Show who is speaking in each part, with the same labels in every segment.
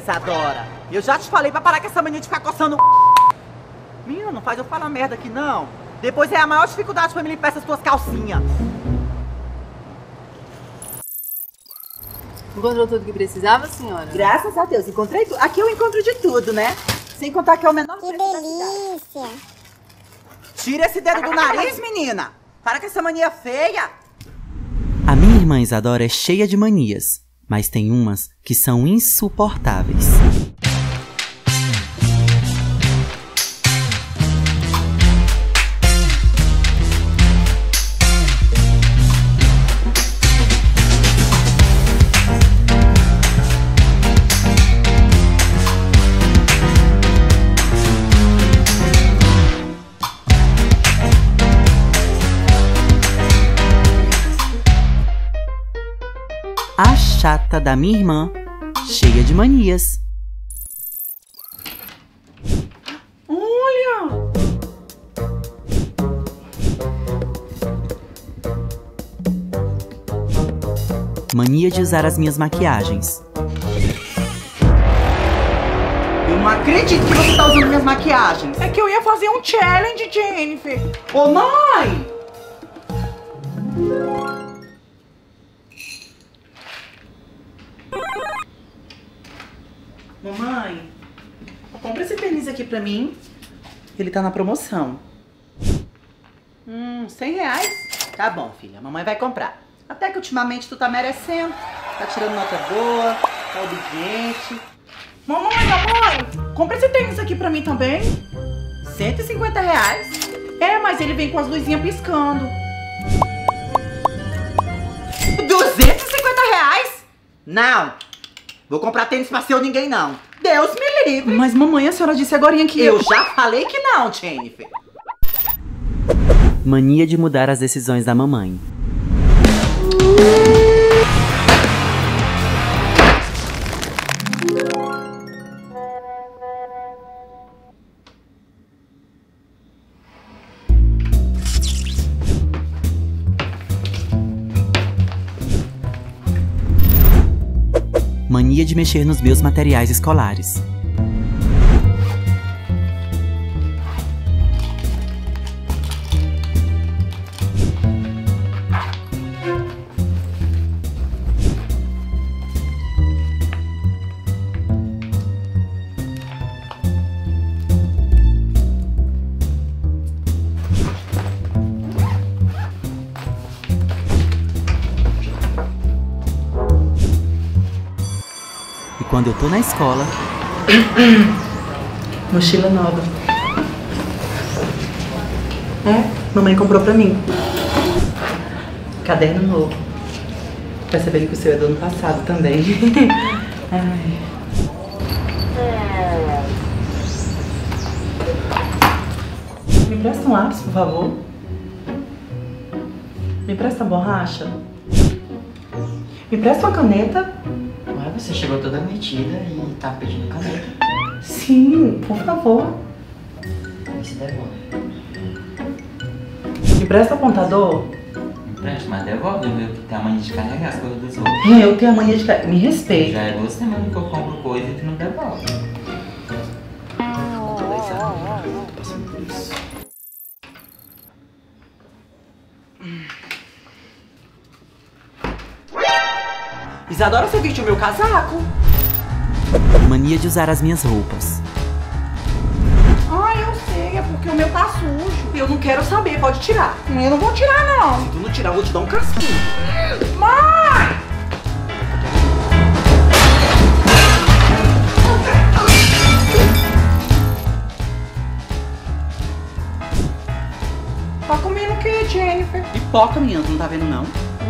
Speaker 1: Isadora. Eu já te falei pra parar com essa mania de ficar coçando o... Menina, não faz eu falar merda aqui, não. Depois é a maior dificuldade pra me limpar essas tuas calcinhas.
Speaker 2: Encontrou tudo que precisava, senhora?
Speaker 1: Graças a Deus, encontrei tudo. Aqui eu encontro de tudo, né? Sem contar que é o menor
Speaker 3: Que
Speaker 1: preço da cidade.
Speaker 3: delícia!
Speaker 1: Tira esse dedo do nariz, menina. Para com essa mania feia.
Speaker 4: A minha irmã Isadora é cheia de manias, mas tem umas que são insuportáveis. A chata da minha irmã, cheia de manias.
Speaker 1: Olha!
Speaker 4: Mania de usar as minhas maquiagens.
Speaker 1: Eu não acredito que você tá usando minhas maquiagens.
Speaker 5: É que eu ia fazer um challenge, Jennifer.
Speaker 1: Ô, mãe! Mamãe, compra esse tênis aqui pra mim. Ele tá na promoção. R$100? Tá bom, filha. A mamãe vai comprar. Até que ultimamente tu tá merecendo. Tá tirando nota boa, tá obediente.
Speaker 5: Mamãe, compra esse tênis aqui pra mim também.
Speaker 1: R$150?
Speaker 5: É, mas ele vem com as luzinhas piscando.
Speaker 1: R$250? Não! Vou comprar tênis pra seu ninguém, não. Deus me livre.
Speaker 5: Mas mamãe, a senhora disse agora que
Speaker 1: Eu já falei que não, Jennifer.
Speaker 4: Mania de mudar as decisões da mamãe. Mania de mexer nos meus materiais escolares. E quando eu tô na escola...
Speaker 1: Mochila nova. É, mamãe comprou pra mim. Caderno novo. Percebendo que o seu é do ano passado também. Ai. Me empresta um lápis, por favor. Me empresta uma borracha. Me empresta uma caneta.
Speaker 6: Ué, você chegou toda metida e tá pedindo caneta.
Speaker 1: Sim, por favor.
Speaker 6: Aí se devolve.
Speaker 1: Me empresta apontador.
Speaker 6: Empresta, mas devolve, viu? Que tem a mania de carregar as coisas dos outros.
Speaker 1: Eu tenho a mania de... Me respeita.
Speaker 6: Já é 2 semanas que eu compro coisa e tu não devolve.
Speaker 1: Tô passando por isso. Isadora, você vestiu meu casaco?
Speaker 4: Mania de usar as minhas roupas.
Speaker 5: Ah, eu sei, é porque o meu tá sujo.
Speaker 1: Eu não quero saber, pode tirar.
Speaker 5: Eu não vou tirar, não.
Speaker 1: Se tu não tirar, eu vou te dar um casquinho.
Speaker 5: Mãe! Tá comendo o que, Jennifer?
Speaker 1: Pipoca, menina, tu não tá vendo, não?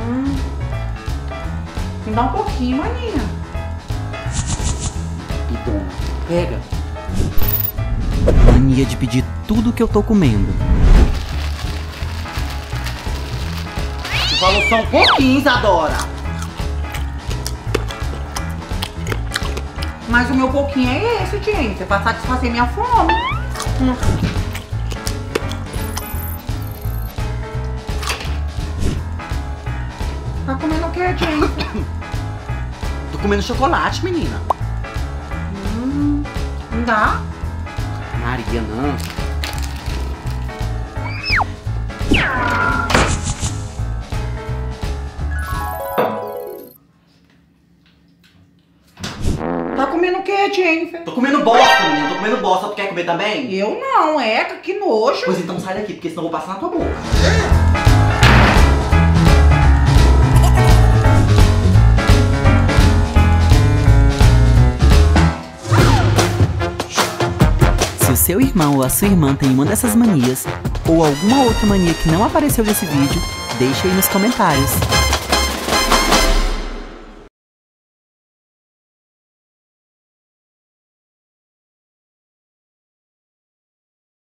Speaker 5: Me dá um pouquinho, maninha.
Speaker 1: Bidona, pega.
Speaker 4: Mania de pedir tudo que eu tô comendo.
Speaker 1: Tu falou só um pouquinho, Isadora.
Speaker 5: Mas o meu pouquinho é esse, Jennifer, pra satisfazer minha fome. Tá comendo o que, Jennifer?
Speaker 1: Tô comendo chocolate, menina.
Speaker 5: Não dá?
Speaker 1: Maria, não.
Speaker 5: Tá comendo o que, Jennifer?
Speaker 1: Tô comendo bosta, menina. Tô comendo bosta. Tu quer comer também?
Speaker 5: Eu não, Eca, que nojo.
Speaker 1: Pois então sai daqui, porque senão eu vou passar na tua boca.
Speaker 4: Se o seu irmão ou a sua irmã tem uma dessas manias, ou alguma outra mania que não apareceu nesse vídeo, deixe aí nos comentários.